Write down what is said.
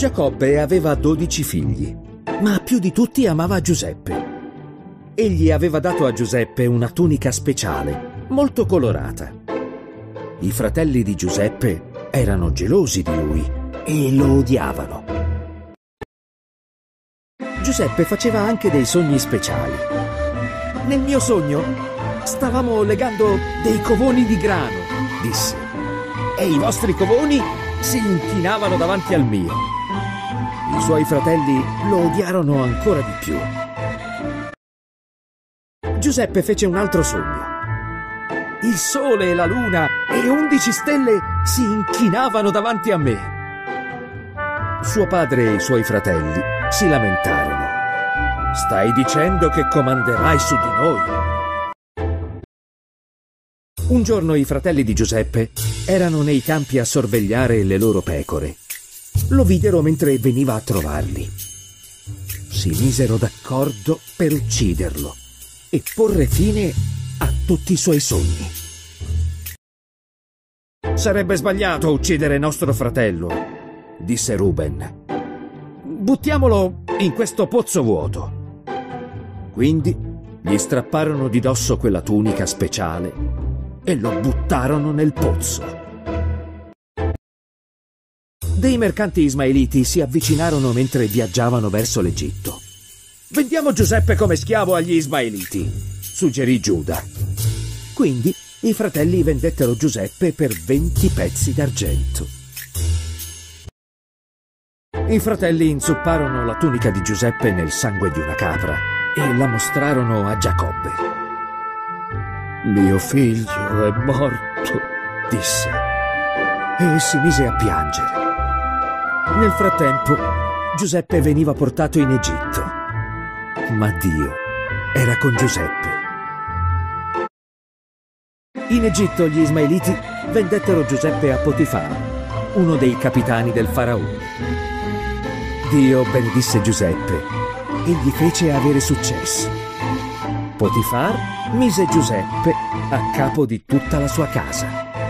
Giacobbe aveva 12 figli, ma più di tutti amava Giuseppe. Egli aveva dato a Giuseppe una tunica speciale, molto colorata. I fratelli di Giuseppe erano gelosi di lui e lo odiavano. Giuseppe faceva anche dei sogni speciali. Nel mio sogno stavamo legando dei covoni di grano, disse, e i vostri covoni si inchinavano davanti al mio. I suoi fratelli lo odiarono ancora di più. Giuseppe fece un altro sogno. Il sole e la luna e 11 stelle si inchinavano davanti a me. Suo padre e i suoi fratelli si lamentarono. Stai dicendo che comanderai su di noi? Un giorno i fratelli di Giuseppe erano nei campi a sorvegliare le loro pecore. Lo videro mentre veniva a trovarli. Si misero d'accordo per ucciderlo e porre fine a tutti i suoi sogni. Sarebbe sbagliato uccidere nostro fratello, disse Ruben. Buttiamolo in questo pozzo vuoto. Quindi gli strapparono di dosso quella tunica speciale e lo buttarono nel pozzo. Dei mercanti ismaeliti si avvicinarono mentre viaggiavano verso l'Egitto. Vendiamo Giuseppe come schiavo agli ismaeliti, suggerì Giuda. Quindi i fratelli vendettero Giuseppe per 20 pezzi d'argento. I fratelli inzupparono la tunica di Giuseppe nel sangue di una capra e la mostrarono a Giacobbe. Mio figlio è morto, disse, e si mise a piangere. Nel frattempo, Giuseppe veniva portato in Egitto, ma Dio era con Giuseppe. In Egitto gli ismaeliti vendettero Giuseppe a Potifar, uno dei capitani del faraone. Dio benedisse Giuseppe e gli fece avere successo. Potifar mise Giuseppe a capo di tutta la sua casa.